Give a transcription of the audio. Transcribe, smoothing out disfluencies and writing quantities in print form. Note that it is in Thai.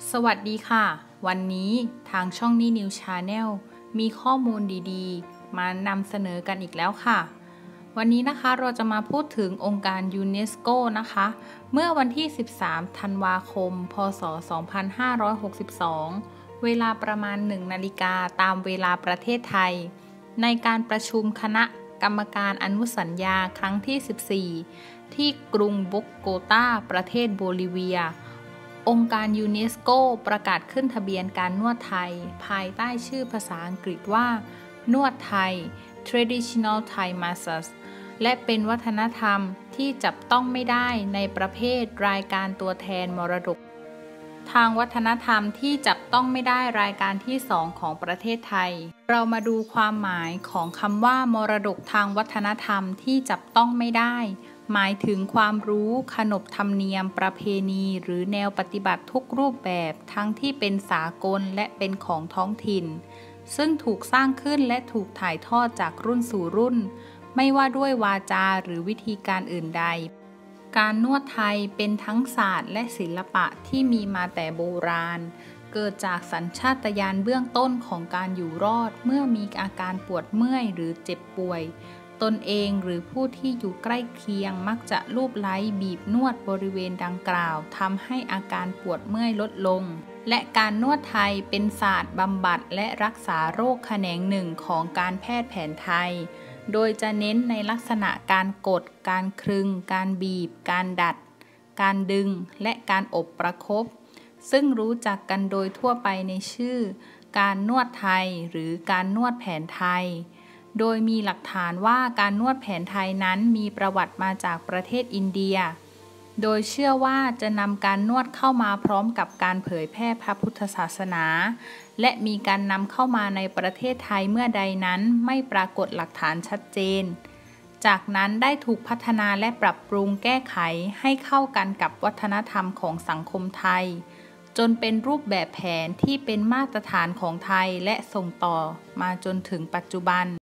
สวัสดีค่ะวันนี้ทางช่องนี้นิวชาแนลมีข้อมูลดีๆมานำเสนอกันอีกแล้วค่ะวันนี้นะคะเราจะมาพูดถึงองค์การยูเนสโกนะคะเมื่อวันที่13ธันวาคมพศ2562เวลาประมาณ1 นาฬิกาตามเวลาประเทศไทยในการประชุมคณะกรรมการอนุสัญญาครั้งที่14ที่กรุงโบโกตาประเทศโบลิเวียองค์การยูเนสโกประกาศขึ้นทะเบียนการนวดไทยภายใต้ชื่อภาษาอังกฤษว่านวดไทย Traditional Thai Massage และเป็นวัฒนธรรมที่จับต้องไม่ได้ในประเภทรายการตัวแทนมรดกทางวัฒนธรรมที่จับต้องไม่ได้รายการที่2ของประเทศไทยเรามาดูความหมายของคำว่ามรดกทางวัฒนธรรมที่จับต้องไม่ได้หมายถึงความรู้ขนบธรรมเนียมประเพณีหรือแนวปฏิบัติทุกรูปแบบทั้งที่เป็นสากลและเป็นของท้องถิ่นซึ่งถูกสร้างขึ้นและถูกถ่ายทอดจากรุ่นสู่รุ่นไม่ว่าด้วยวาจาหรือวิธีการอื่นใดการนวดไทยเป็นทั้งศาสตร์และศิลปะที่มีมาแต่โบราณเกิดจากสัญชาตญาณเบื้องต้นของการอยู่รอดเมื่อมีอาการปวดเมื่อยหรือเจ็บป่วยตนเองหรือผู้ที่อยู่ใกล้เคียงมักจะลูบไล้บีบนวดบริเวณดังกล่าวทำให้อาการปวดเมื่อยลดลงและการนวดไทยเป็นศาสตร์บำบัดและรักษาโรคแขนงหนึ่งของการแพทย์แผนไทยโดยจะเน้นในลักษณะการกดการคลึงการบีบการดัดการดึงและการอบประคบซึ่งรู้จักกันโดยทั่วไปในชื่อการนวดไทยหรือการนวดแผนไทยโดยมีหลักฐานว่าการนวดแผนไทยนั้นมีประวัติมาจากประเทศอินเดียโดยเชื่อว่าจะนำการนวดเข้ามาพร้อมกับการเผยแพร่พระพุทธศาสนาและมีการนำเข้ามาในประเทศไทยเมื่อใดนั้นไม่ปรากฏหลักฐานชัดเจนจากนั้นได้ถูกพัฒนาและปรับปรุงแก้ไขให้เข้ากันกับวัฒนธรรมของสังคมไทยจนเป็นรูปแบบแผนที่เป็นมาตรฐานของไทยและส่งต่อมาจนถึงปัจจุบัน